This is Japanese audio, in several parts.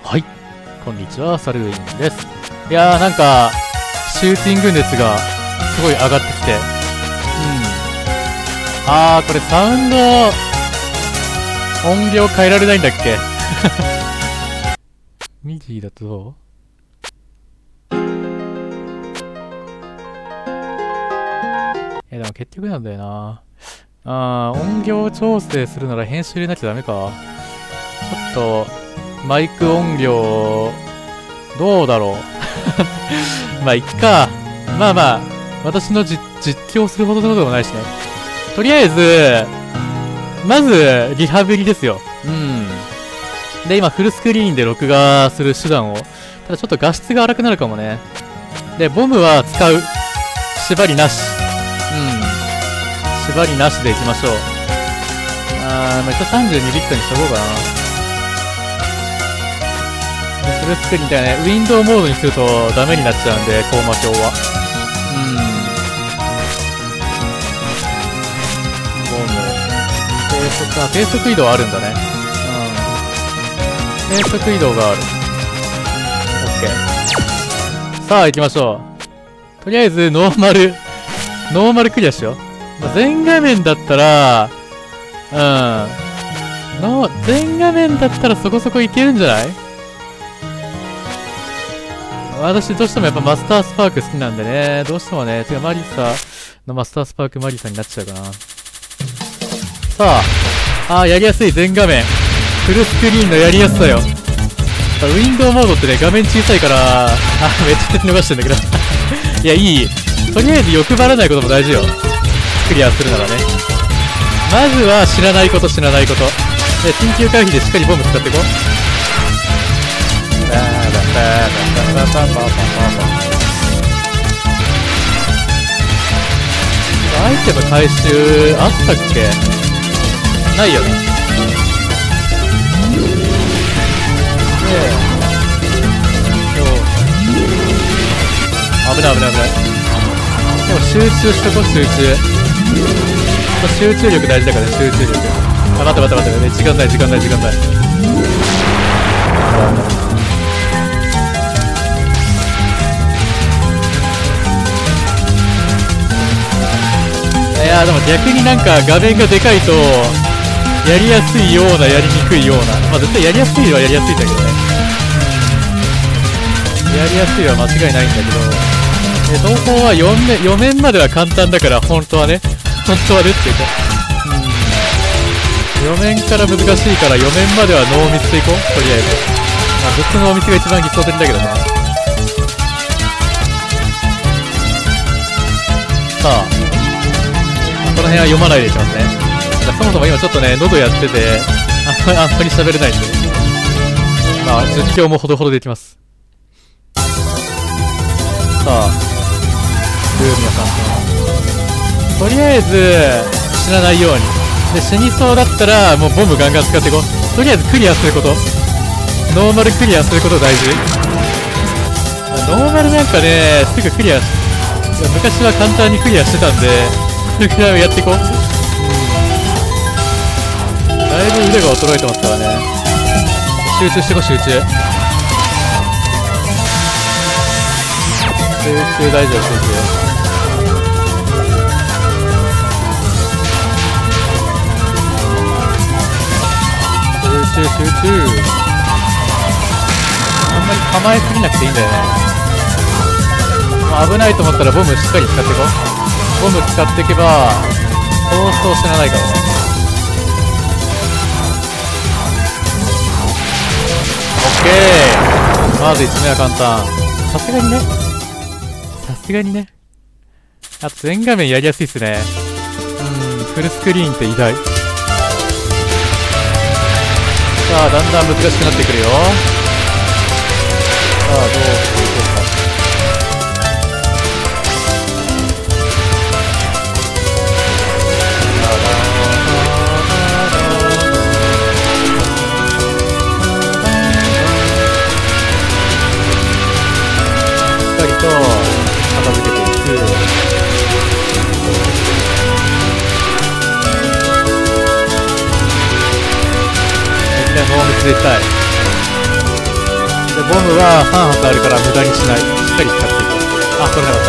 はい、こんにちは、サルウィンです。いやー、なんか、シューティング熱がすごい上がってきて、これサウンド、音量変えられないんだっけミディだとどう？でも結局なんだよな。音量調整するなら編集入れなきゃダメか。ちょっと、マイク音量、どうだろうまあ、いっか。まあまあ、私の実況するほどのことでもないしね。とりあえず、まず、リハビリですよ。で、今、フルスクリーンで録画する手段を。ただちょっと画質が荒くなるかもね。で、ボムは使う。縛りなし。縛りなしでいきましょう。まあ、一応32ビットにしとこうかな。フルスクリーンみたいなね、ウィンドウモードにするとダメになっちゃうんで、コーマ表は。ボム。低速移動あるんだね。低速移動がある。OK。さあ、行きましょう。とりあえず、ノーマルクリアしよう。まあ、全画面だったら、全画面だったらそこそこいけるんじゃない？私どうしてもやっぱマスタースパーク好きなんでね、どうしてもね、マリサのマスタースパークマリサになっちゃうかな。さあ、やりやすい全画面。フルスクリーンのやりやすさよ。ウィンドウモードってね、画面小さいから、めっちゃ手逃してんだけど。いや、いい。とりあえず欲張らないことも大事よ。クリアするならね。まずは知らないこと。で、緊急回避でしっかりボム使っていこう。アイテム回収あったっけ？ないよね。危ない。でも集中しとこう、集中力大事だからね、集中力。待って、時間ない。いやーでも逆になんか画面がでかいと、やりやすいような、やりにくいような。まあ絶対やりやすいはやりやすいんだけどね。やりやすいは間違いないんだけど、東宝は4面までは簡単だから、本当はねっていうか、4面から難しいから4面まではノーミスでいこう、とりあえず。まあ、ずっとノーミスが一番理想的だけどね。さあ、この辺は読まないでいきますね。そもそも今ちょっとね、喉やってて、あんまり喋れないんで。まあ、実況もほどほどでいきます。さあ、ルーミアさん。とりあえず、死なないように。で、死にそうだったら、もうボムガンガン使っていこう。とりあえずクリアすること。ノーマルクリアすること大事。ノーマルなんかね、すぐクリア昔は簡単にクリアしてたんで、それくらいはやっていこう。だいぶ腕が衰えてますからね。集中していこう、集中大丈夫、集中。集中。あんまり構えすぎなくていいんだよね。危ないと思ったらボムしっかり使っていこう。ボム使っていけばそう死なないからね。オッケー。まず1目は簡単。さすがにね。あと全画面やりやすいっすね。フルスクリーンって偉大。さあ、だんだん難しくなってくるよ。さあ、どうしていこうか。しっかりと片付けていく。ノーミスでいきたい。 ボムは3発あるから無駄にしない。しっかり使っていこう。あ、取れなかった。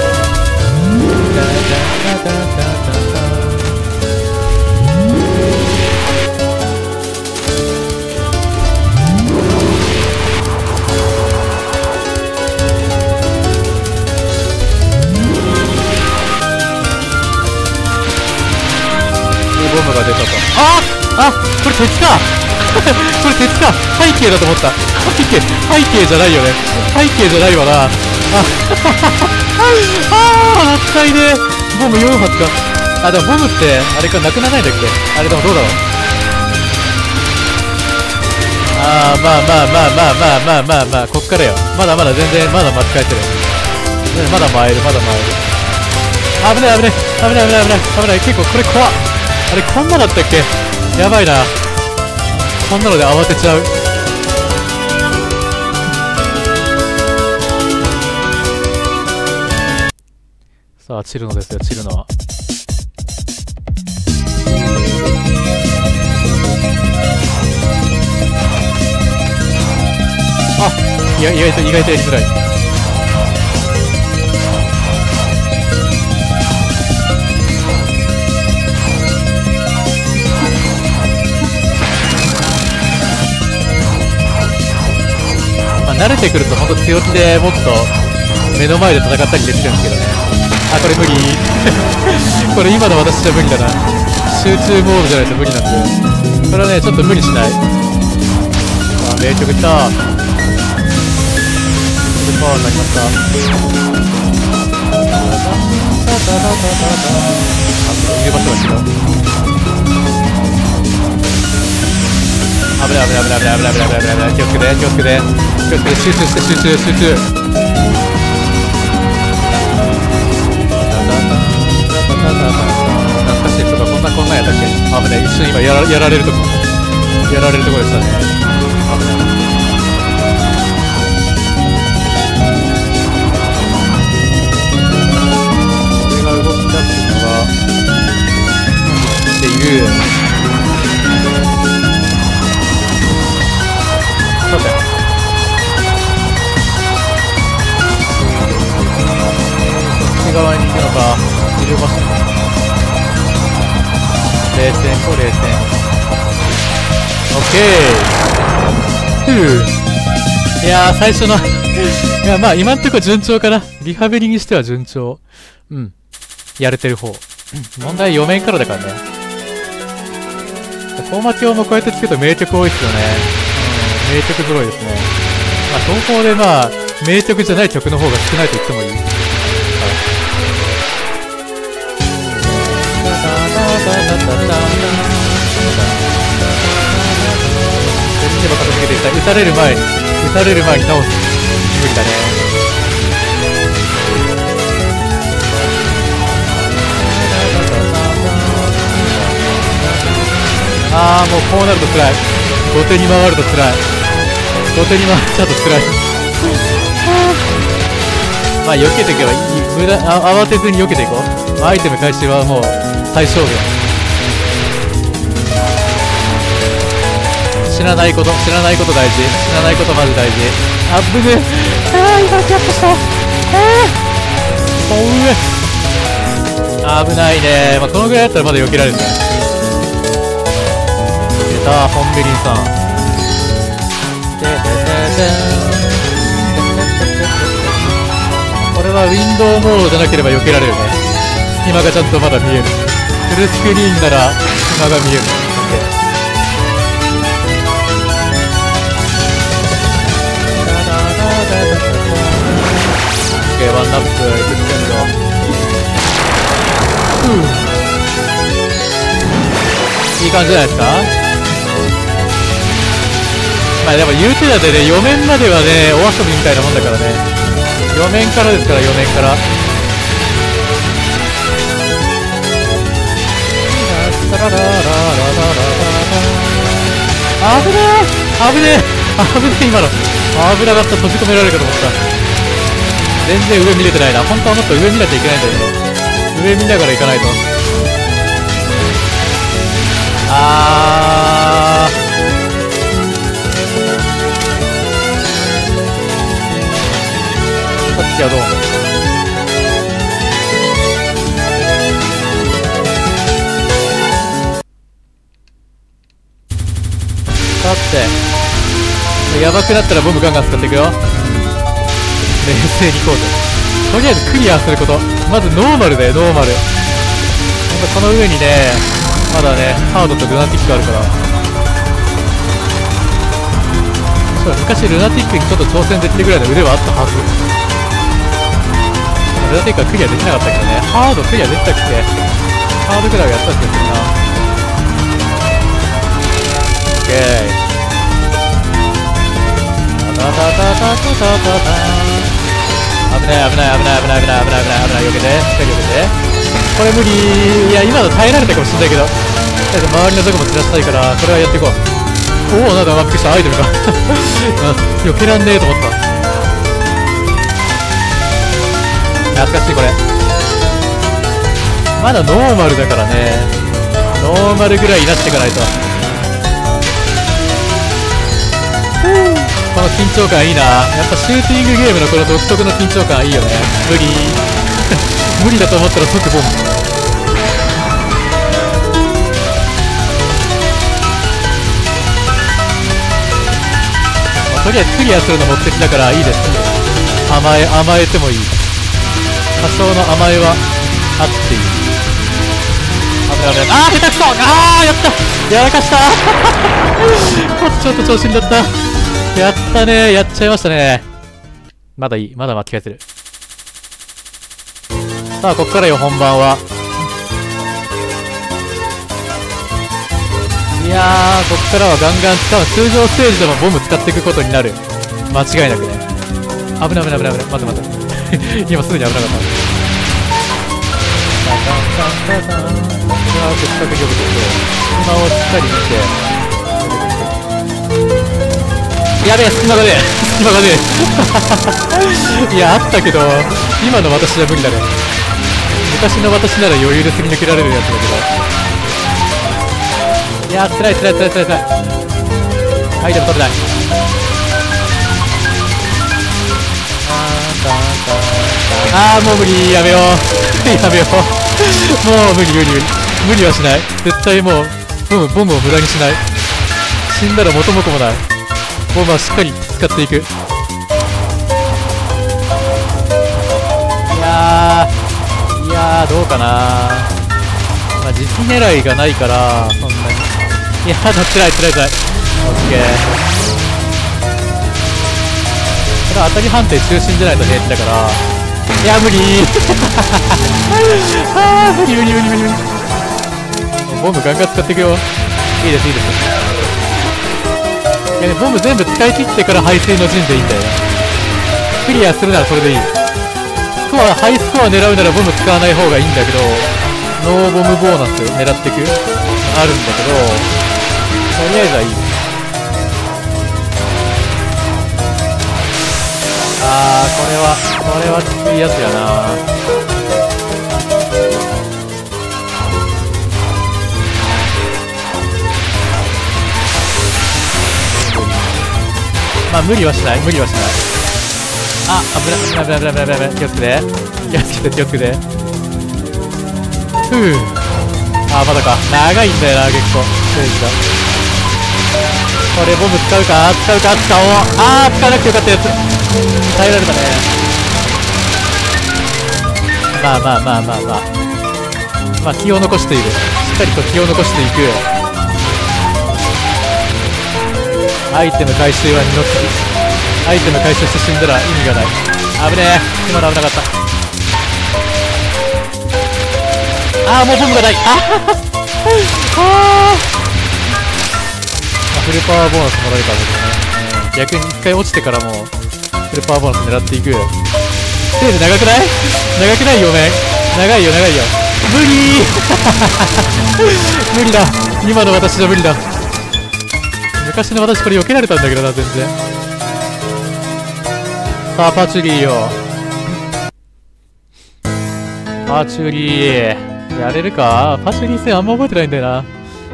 ボムが出たと。これ鉄かこれ鉄か。背景だと思った。背景じゃないよね。背景じゃないわな。扱いでボム4発か。でもボムってあれかなくならないんだっけ。あれでもどうだろう。まあこっからよ。まだ全然まだ巻き返せる。まだ回る。危ない。結構これ怖っ。あれこんなだったっけ。やばいな。こんなので慌てちゃう。さあ、チルノですよ、チルノは。意外とやりづらい。慣れてくるとほんと強気でもっと目の前で戦ったりできるんですけどね。これ無理これ今の私じゃ無理だな。集中モードじゃないと無理なんで、これはねちょっと無理しない。名曲きた。パワーになりました。入れ場所が違う。危ない。気をつけて。集中。懐かしい人がこんなんやったっけ。危ない。一瞬今やられるとこでしたね。危ない。これが動き出すのはっていう。さて、こっち側に行くのか、いる場所。冷戦。オッケー。いやー、最初のいや、まあ今んとこ順調かな。リハビリにしては順調。やれてる方。問題4面からだからね。コーマ鏡もこうやってつけると名曲多いっすよね。名曲揃いですね。東宝で名曲じゃない曲の方が少ないと言ってもいい。でも片付けていきたい。撃たれる前に倒す。無理だね。もうこうなると辛い。後手に回ると辛い。後手に回っちゃうと辛い。避けていけばいい。慌てずに避けていこう。アイテム回収はもう最小限。知らないこと大事。知らないことまず大事。ぶね。今キャップした。危ないね。このぐらいだったらまだ避けられるね。出た、ホンベリンさん。これはウィンドウモードじゃなければ避けられるね。隙間がちゃんとまだ見える。フルスクリーンなら隙間が見える。OK、ワンナップ、エクステンド。いい感じじゃないですか。でも言うてだってね、4面まではね、お遊びみたいなもんだからね。4面からですから、4面から。危ねえ今の。危なかった。閉じ込められるかと思った。全然上見れてないな。本当はもっと上見なきゃいけないんだけど。上見ながら行かないと。 って。やばくなったらボムガンガン使っていくよ。冷静にいこうぜ。とりあえずクリアすること。まずノーマルだよ、ノーマル。この上にね、まだね、ハードとルナティックあるから。そう、昔ルナティックにちょっと挑戦できるぐらいの腕はあったはず。ルナティックはクリアできなかったけどね。ハードクリアできたっけ？ハードぐらいはやった気がするな。オッケー。タタタタタタタタ。危ない危ない危ない危ない危ない危ない危ない危ない。避けて、しっかり避けて。これ無理。いや、今の耐えられたかもしれないけど、周りのとこも散らしたいから、これはやっていこう。おお、なんだ、びっくりした。アイテムか。避けらんねえと思った。懐かしい、これ。まだノーマルだからね。ノーマルぐらいになっていかないと。この緊張感いいな。やっぱシューティングゲームのこの独特の緊張感いいよね。無理。無理だと思ったら即ボム。とりあえずクリアするの目的だからいいです。甘えてもいい。多少の甘えはあっていい。危ない危ない。あー、下手くそ。あー、やった。やらかしたちょっと調子になった。やったね。やっちゃいましたね。まだいい。まだ巻き返せる。さあ、こっからよ、本番は。いやー、こっからはガンガン使う。通常ステージでもボム使っていくことになる。間違いなくね。危ない危ない危ない危ない。待って待って。今すぐに危なかった。タタタタタン。これはせっかくよくて、今をしっかり見て。やべえ、隙間がねえ。隙間がねえ。いや、あったけど、今の私じゃ無理だね。昔の私なら余裕ですり抜けられるやつだけど。いやー、つらいつらいつらいつらいつらい。アイテム取れない。あー、もう無理。やめよう。やめよう。もう無理無理無理。無理はしない。絶対もう、ボムを無駄にしない。死んだら元も子もない。ボムはしっかり使っていく。いやー、どうかな。まあ、実狙いがないから、そんなに。いやー、つらいつらいつらい。オッケー。これは当たり判定中心じゃないと平気だから。いや、無理あー、無理無理無理無理無理。ボムガンガン使っていくよ。いいです、いいです。いやね、ボム全部使い切ってから排水の陣でいいんだよね。クリアするならそれでいい。ハイスコア狙うならボム使わない方がいいんだけど、ノーボムボーナス狙っていくあるんだけど、とりあえずはいい。あー、これはきついやつやな。まあ無理はしない、無理はしない。あ、危ない危ない危ない危ない危ない。気をつけて気をつけて気をつけて。ふう。あ、まだか。長いんだよな、結構ステージが。これボム使うか使うか使おう。あー、使わなくてよかったやつ。耐えられたね。まあまあまあまあまあ、まあ気を残している。しっかりと気を残していく。アイテム回収は二の次。アイテム回収して死んだら意味がない。危ねえ。今の危なかった。あー、もうボムがない。ああフルパワーボーナスもらえるからね。逆に一回落ちてからもフルパワーボーナス狙っていく。ステージ長くない？長くないよね。長いよ長いよ。無理無理だ。今の私じゃ無理だ。昔の私これ避けられたんだけどな、全然。さあ、パチュリーよ。パチュリー。やれるか？パチュリー戦あんま覚えてないんだよな。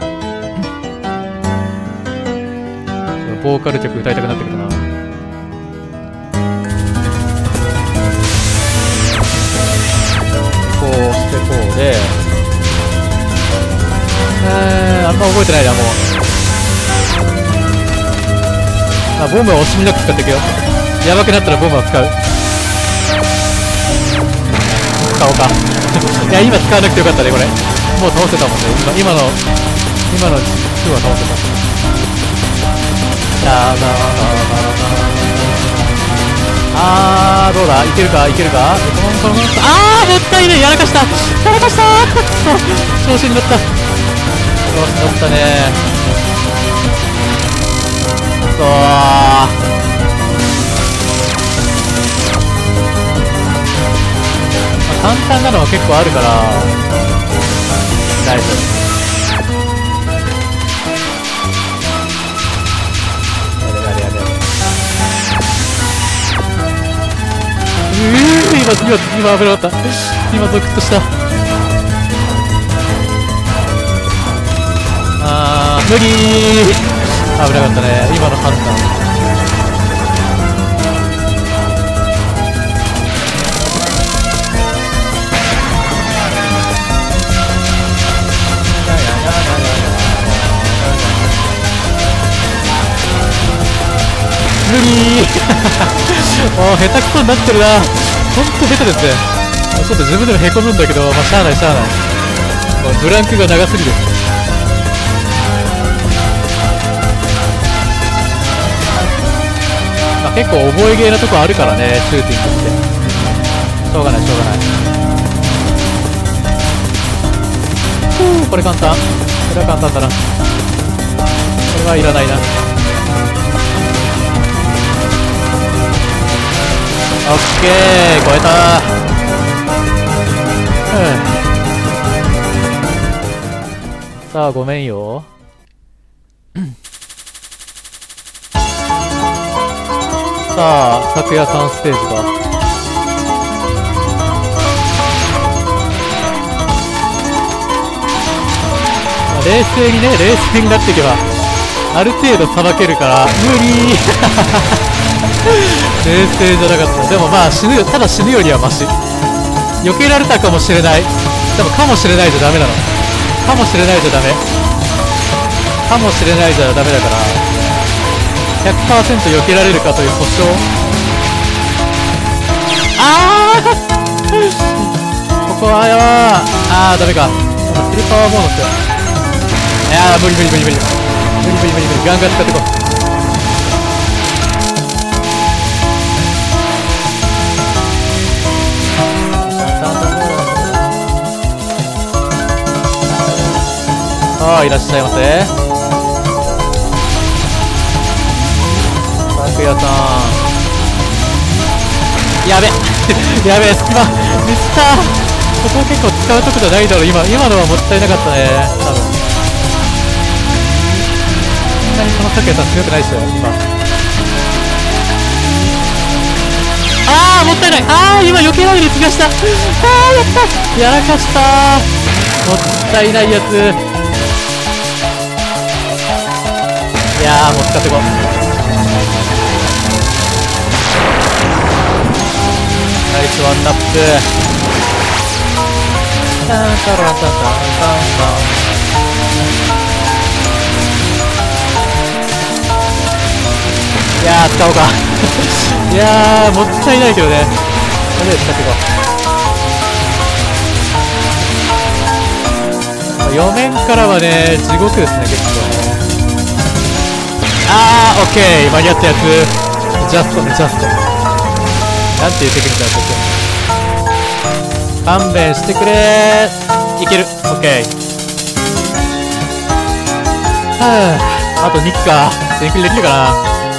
ボーカル曲歌いたくなってくるな。こうしてこうで。あんま覚えてないな、もう。 あ、ボムは惜しみなく使っていくよ。やばくなったらボムは使う。使おうか。いや、今使わなくてよかったね、これ。もう倒せたもんね。今の風は倒せた。どうだ、いけるか、いけるか。もったいない、やらかした調子に乗った。調子に乗ったね。簡単なのは結構あるから大丈夫。今危なかった。今ゾクッとした。無理ー。危なかったね、今の判断。無理ー。下手くそになってるな。ほんと下手ですね。ちょっと自分でもへこむんだけど、まあ、しゃあない。ブランクが長すぎる。まあ、結構覚えゲーなとこあるからね、シューティングって。しょうがない。これ簡単。これは簡単だな。これはいらないな。オッケー、超えた。さあ、ごめんよ。さあ、昨夜3ステージか。冷静になっていけば、ある程度さばけるから、無理冷静じゃなかった。でもまあただ死ぬよりはマシ。避けられたかもしれない。でもかもしれないじゃダメなの。かもしれないじゃダメだから 100% 避けられるかという保証。ここはダメか。スリパワーボーナス。いやー無理。ガンガン使ってこう。いらっしゃいませ。拓也さん。やべ隙間ミスった。ここ結構使うとこじゃないだろ。今のはもったいなかったね。多分そんなにこの拓也さん強くないっすよ今。もったいない。今避けられる気がした。やったやらかした。もったいないやつ。いやーもう使ってこう。ナイスワンタップ。いやー使おうかいやーもったいないけどね。とりあえず使ってこう。4面からはね地獄ですね結構ね。オッケー間に合ったやつ。ジャストねジャスト。なんていうテクニックだったっけ。勘弁してくれー。いける。オッケー。あと2機か。全クリできるかな。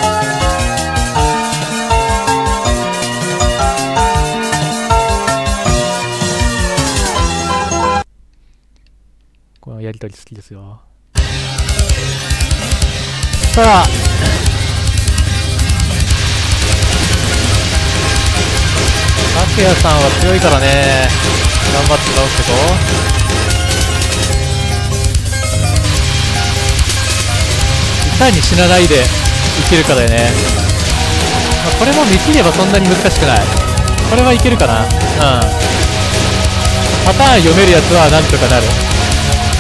このやりとり好きですよ。さあ拓也さんは強いからね。頑張って倒すけど。いかに死なないでいけるかだよね。これもできればそんなに難しくない。これはいけるかな。パターン読めるやつはなんとかなる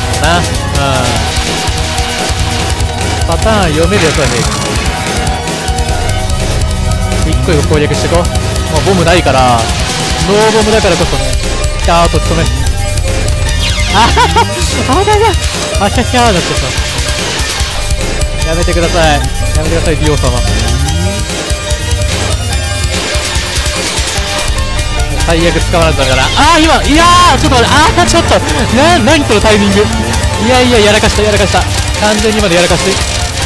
な。パターン読めるやつはね。 こいい攻略していこう。もうボムないから、ノーボムだからこそね。と止め。あひゃひゃーなっちゃった。やめてください。やめてください、ディオ様。最悪使わないとダメだな。いやー、ちょっと待って、ちょっと何そのタイミング。いややらかした。完全に今でやらかして。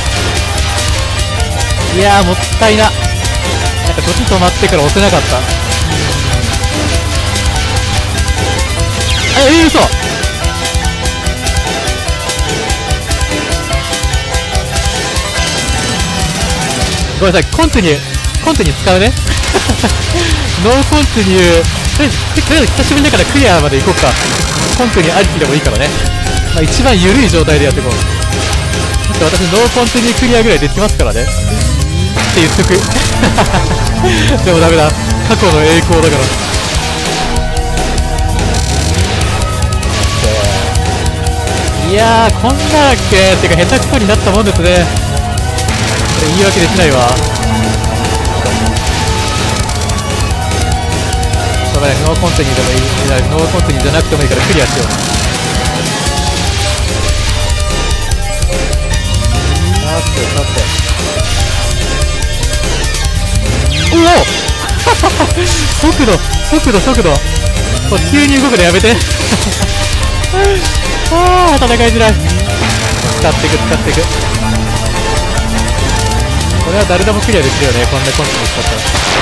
いやー、もったいな。なんか時止まってから押せなかった。嘘。ごめんなさい、コンティニュー使うね。ノーコンティニュー、とりあえず久しぶりだからクリアまで行こうか。コンティニューありきでもいいからね。一番緩い状態でやっていこう。だって私ノーコンティニュークリアぐらいできますからね。って言っとく。でもダメだ。過去の栄光だから。いやー、こんなだっけってか下手くそになったもんですね。言い訳できないわ。ノーコンティニューでもいい。ノーコンティニューじゃなくてもいいからクリアしよう。さておお速度急に動くのやめて。戦いづらい。使っていく。これは誰でもクリアできるよね、こんなコンティニュー使った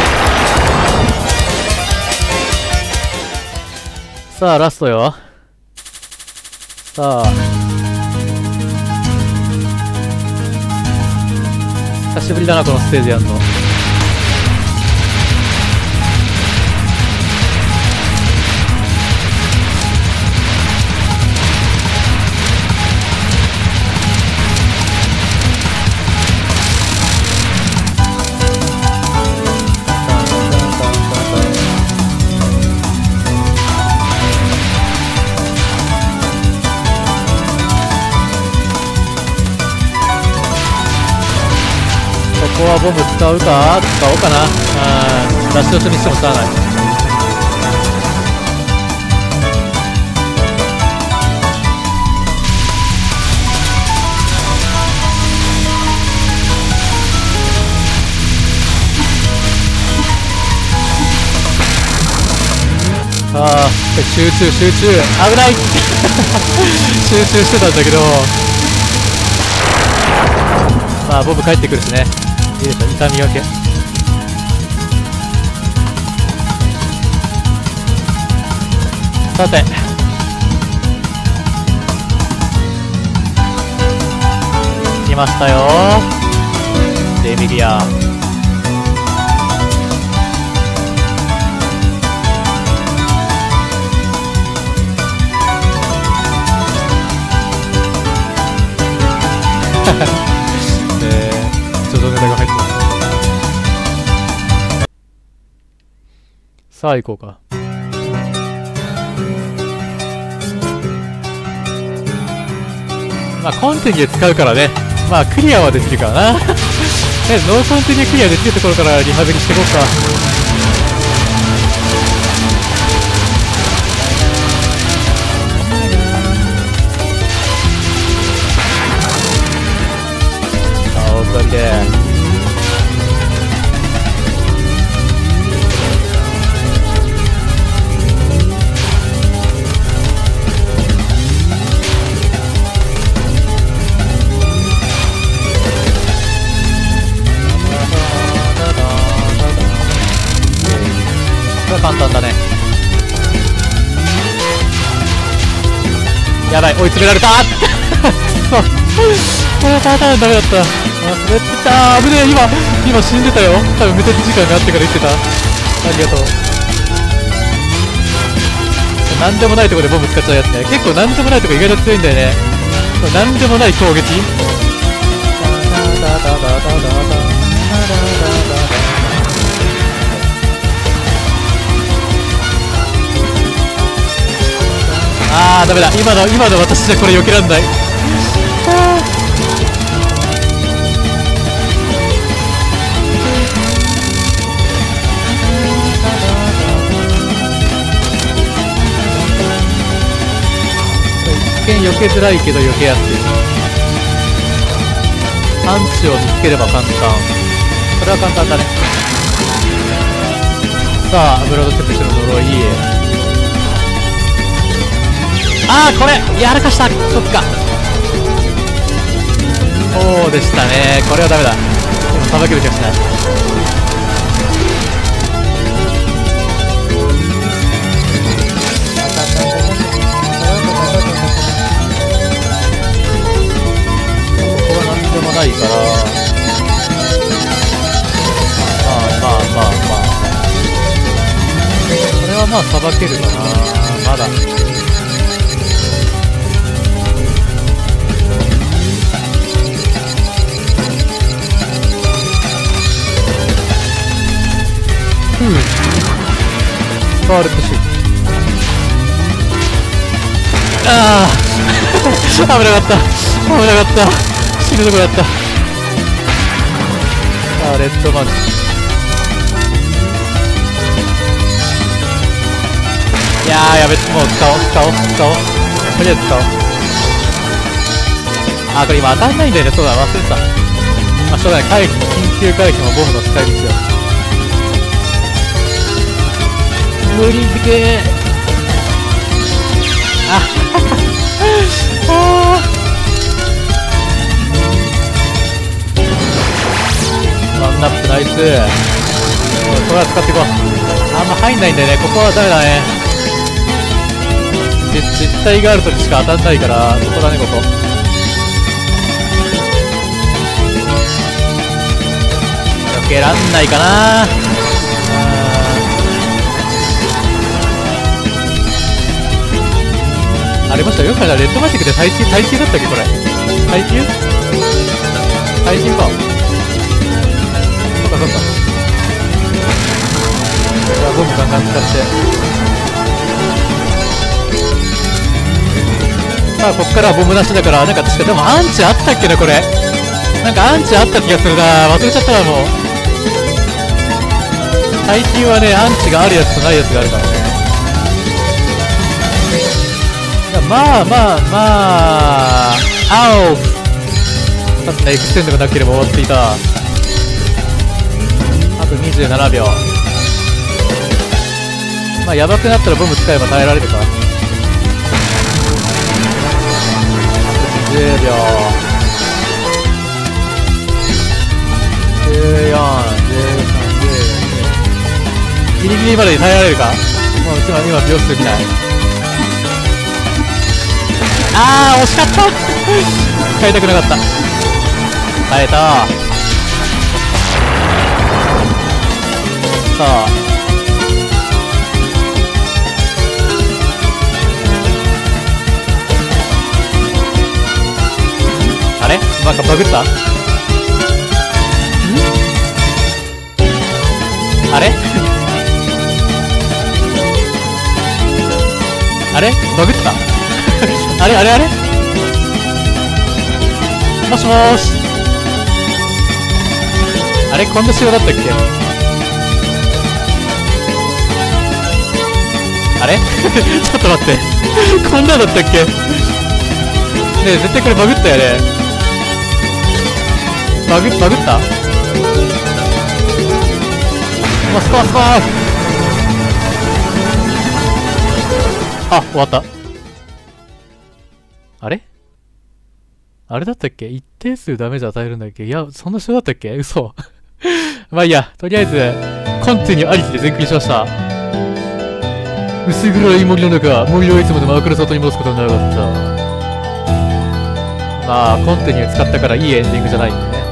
ら。さあラストよ。さあ久しぶりだな、このステージやんの。ここはボム使おうかな。ラッシュにしても使わない。集中危ない。集中してたんだけど、ボム帰ってくるしね。いいでしょ、痛み分け。さて来ましたよ、デミリア。ちょっとネタが入ってます。さあ行こうか。コンティニュー使うからね、クリアはできるからな。ノーコンティニュークリアできるところからリハビリしていこうか。大当たりで。簡単だね。やばい、追い詰められた。そうこのパターンダメだった。忘れてた。危ねえ。今死んでたよ。多分無敵時間があってから言ってた。ありがとう。なんでもないところでボム使っちゃうやつね。結構なんでもないところ意外と強いんだよね。なんでもない攻撃。ダメだ。今の私じゃこれ避けらんない。 避けづらいけど避けやすい。パンチを見つければ簡単。これは簡単だね。さあ、ブロードステップしての呪い。あー、これやらかした。そっか。そうでしたね。これはダメだ。でもさばける気がしない。ここは何でもないから、まあこれはまあさばけるかな。まだスカーレットシール。ああ危なかった。死ぬとこだった。さあ、レッドマンチ。いやー、やべ、もう使おう。とりあえず使おう。あー、これ今当たんないんだよね。そうだ、忘れてた。まあ、しょうがない。回避、緊急回避もボムの使い道よ。無理づけー。ワンナップナイス。これは使っていこう。あんま入んないんだよね。ここはダメだね。実体があるときしか当たんないから、ここだね、ここ。避けらんないかな。ありました。よく考えたらレッドマジックで耐久だったっけこれ。耐久か。そっか。いや、ボムガンガン使って。さあ、こっからはボムなしだから、なんか確かでもアンチあったっけな、これ。なんかアンチあった気がするな。忘れちゃったわ、もう。耐久はね、アンチがあるやつとないやつがあるからね。まあ青2つね、エクステンドがなければ終わっていた。あと27秒。まあヤバくなったらボム使えば耐えられるか。あと20秒。14、13、14。ギリギリまで耐えられるか。もう今秒数見ない。あー、惜しかった変えたくなかった。変えた。さあ、あれなんかバグった。あれあれバグったあれもしもーし。あれこんな仕様だったっけ。あれちょっと待ってこんなだったっけねえ、絶対これバグったよね。バグったスパーあ、終わった。あれだったっけ。一定数ダメージ与えるんだっけ。いや、そんな仕様だったっけ。嘘まあいいや、とりあえずコンティニューありきで全クリしました。薄暗い森の中、森をいつまでも明るさとに戻すことはなかった。まあコンティニュー使ったからいいエンディングじゃないんでね。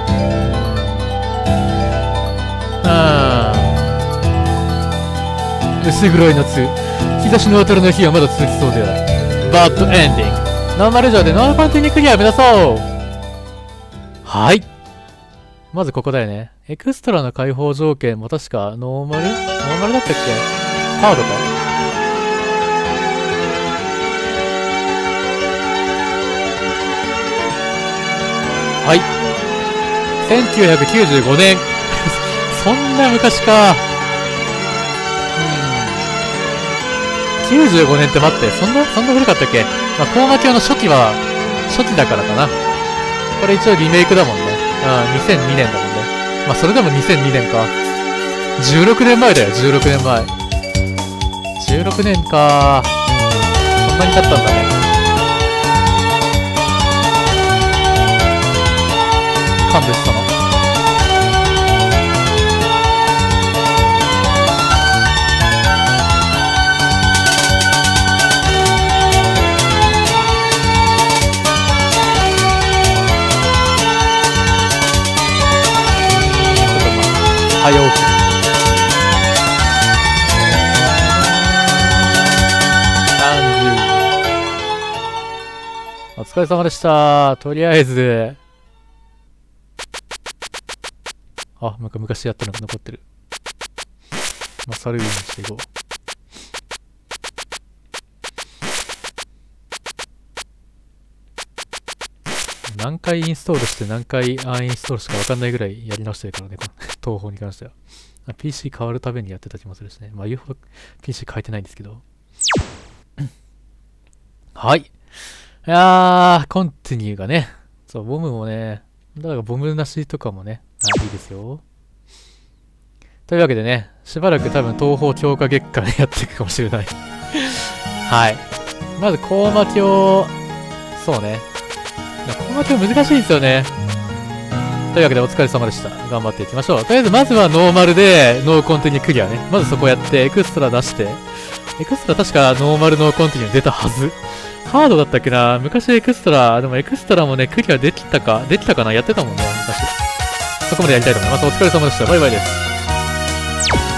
薄暗い夏、日差しの当たらない日はまだ続きそうである。バッドエンディング。ノーマル上でノーコンティニュークリアを目指そう。はい。まずここだよね。エクストラの解放条件も確かノーマルだったっけ。ハードか。はい。1995年。そんな昔か。基 95年って待って、そんな古かったっけ？まあ、コーマ教の初期だからかな。これ一応リメイクだもんね。2002年だもんね。まあ、それでも2002年か。16年前だよ、16年前。16年か。そんなに経ったんだね。神主様。早起き。30。お疲れ様でした。とりあえず。あ、なんか昔やったのが残ってる。まあ、サルウィンにしていこう。何回インストールして何回アンインストールしかわかんないぐらいやり直してるからね、この東宝に関しては。PC 変わるたびにやってた気もするしね。まあ言うほど PC 変えてないんですけど。はい。いやー、コンティニューがね。そう、ボムもね。だからボムなしとかもね。いいですよ。というわけでね、しばらく多分東宝強化月間やっていくかもしれない。はい。まず、コーマ教、そうね。コーマ教難しいですよね。というわけでお疲れ様でした。頑張っていきましょう。とりあえずまずはノーマルでノーコンティニュークリアね。まずそこやってエクストラ出して。エクストラ確かノーマルノーコンティニュー出たはず。ハードだったっけな。昔エクストラ、でもエクストラもね、クリアできたかなやってたもんね。昔。そこまでやりたいと思います。お疲れ様でした。バイバイです。